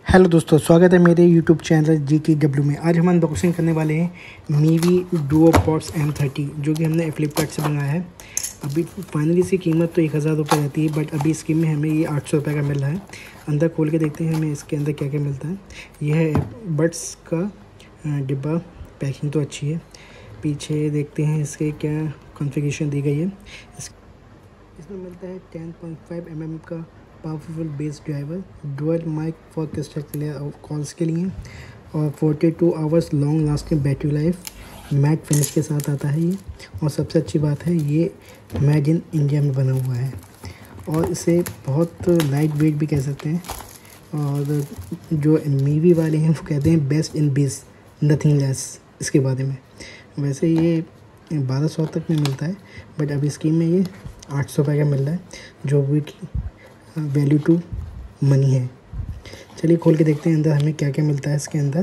Hello दोस्तों, स्वागत है मेरे यूट्यूब चैनल GTW में। आज हम अनबॉक्सिंग करने वाले हैं मीवी डुओपॉड्स M30 जो कि हमने फ्लिपकार्ट से मंगाया है। अभी फाइनली इसकी कीमत तो 1000 रुपये रहती है, बट अभी स्कीम में हमें ये 800 रुपये का मिल रहा है। अंदर खोल के देखते हैं हमें इसके अंदर क्या क्या मिलता है। यह है बड्स का डिब्बा, पैकिंग तो अच्छी है। पीछे देखते हैं इसके क्या कॉन्फ़िगरेशन दी गई है। इसमें मिलता है 10.5 mm का powerful bass driver, dual mic for clear calls के लिए, और 42 hours long lasting battery life, matte finish के साथ आता है ये। और सबसे अच्छी बात है ये मेड इन इंडिया में बना हुआ है, और इसे बहुत लाइट वेट भी कह सकते हैं। और जो मीवी वाले हैं वो कहते हैं बेस्ट इन बीस, नथिंग लेस इसके बारे में। वैसे ये 1200 तक में मिलता है, बट अभी स्कीम में ये 800 रुपये का मिल रहा है, जो भी वैल्यू टू मनी है। चलिए खोल के देखते हैं अंदर हमें क्या क्या मिलता है इसके अंदर।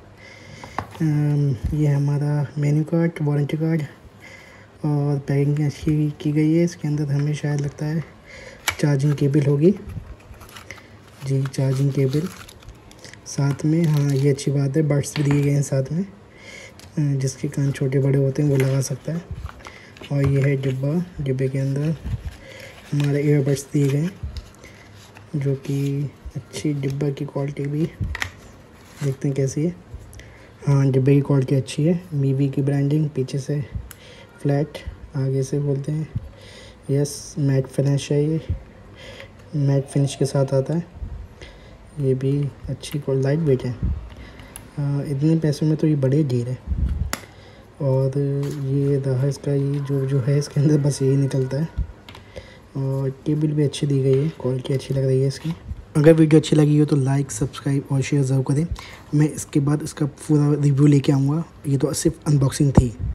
ये हमारा मेन्यू कार्ड, वारंटी कार्ड, और पैकिंग अच्छी की गई है। इसके अंदर हमें शायद लगता है चार्जिंग केबल होगी जी, चार्जिंग केबल साथ में। हाँ, ये अच्छी बात है, बड्स भी दिए गए हैं साथ में, जिसके कान छोटे बड़े होते हैं वो लगा सकता है। और ये है डिब्बा, डिब्बे के अंदर हमारे ईयरबड्स दिए गए हैं, जो कि अच्छी डिब्बा की क्वालिटी भी देखते हैं कैसी है। हाँ, डिब्बे की क्वालिटी अच्छी है। मीवी की ब्रांडिंग, पीछे से फ्लैट, आगे से बोलते हैं यस, मैट फिनिश है। ये मैट फिनिश के साथ आता है। ये भी अच्छी लाइट वेट है। इतने पैसों में तो ये बड़े ढेर है। और ये रहा इसका, ये जो है इसके अंदर बस यही निकलता है। और केबल भी अच्छी दी गई है, क्वालिटी अच्छी लग रही है इसकी। अगर वीडियो अच्छी लगी हो तो लाइक, सब्सक्राइब और शेयर ज़रूर करें। मैं इसके बाद इसका पूरा रिव्यू लेके आऊँगा। ये तो सिर्फ अनबॉक्सिंग थी।